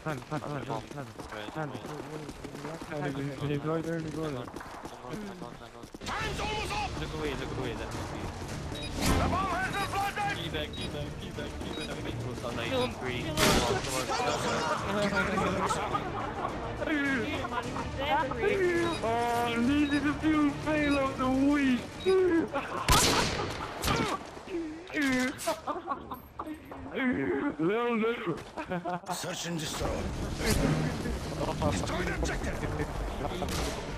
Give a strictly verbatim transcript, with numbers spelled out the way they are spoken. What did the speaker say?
Plant, plant, plant, Bomb. plant, Right, plant. right. Plant, when you go there, you go there. Hang on, hang on, hang on, hang on. Look away, look away, let me see. Key back, key back, key back, key back. I'm making close on nineteen green. Oh, needed a few fail of the week. Little little. Search and destroy. Destroy the objective.